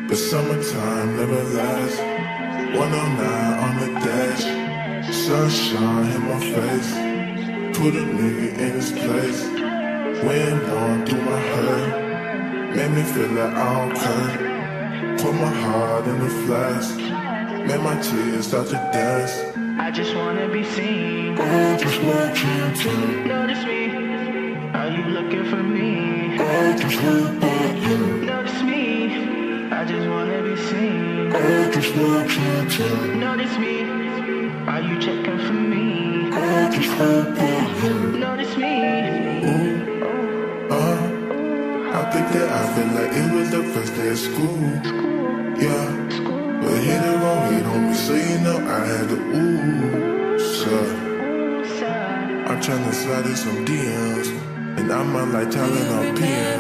But summertime never lasts. 109 on the dash, sunshine in my face. Put a nigga in his place. Wind blowing through my hair, made me feel like I don't care. Put my heart in the flask, made my tears start to dance. I just wanna be seen. I just want you to notice me. Are you looking for me? I just heard about you. Notice me. I just wanna be seen. I just want you to notice me. Are you checking for me? I just heard about you. Notice me. I think that I feel like it was the first day of school. Yeah, but hit it wrong, hit on me, so you know I had to ooh, sir. I'm tryna slide in some DMs, and I might like talent on PM.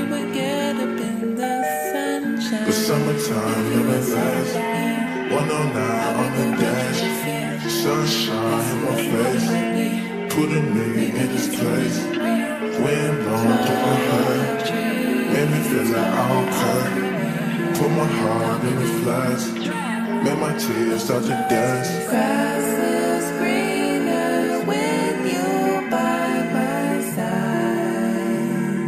But summertime never lasts. 109 on the dash, sunshine in my face. Put a nigga in his place. Wind blowing through my hair, made me feel like I don't care. Put my heart in the flask, made my tears start to dance. Grass is greener with you by my side.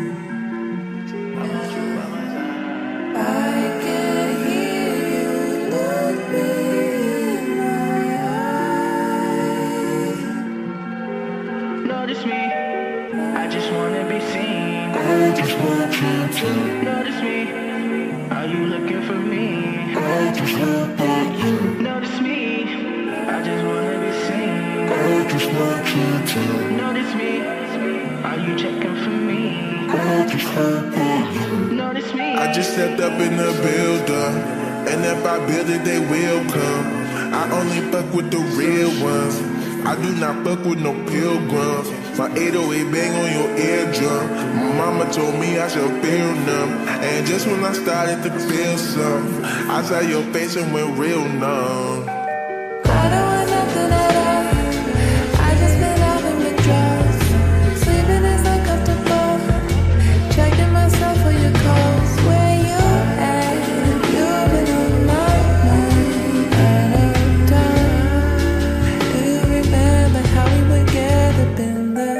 I can hear you look me in my eyes. Notice me. I just wanna be seen. I just want you to notice me. Are you looking for me? I just heard about you. Notice me. I just wanna be seen. I just want you to notice me. Are you checking for me? I just heard about you. Notice me. I just stepped up in the building, and if I build it, they will come. I only fuck with the real ones. I do not fuck with no pilgrims. My 808 bang on your eardrum. My mama told me I should feel numb, and just when I started to feel some, I saw your face and went real numb. I don't want nothing at all. I just been out in the drugs. Sleeping is uncomfortable. Checking myself for your calls. Where you at? You've been on my mind out of time. Do you remember how we would get up in the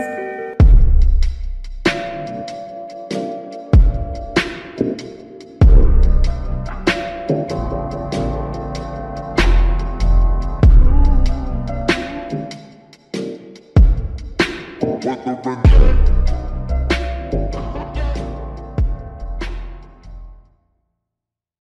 What the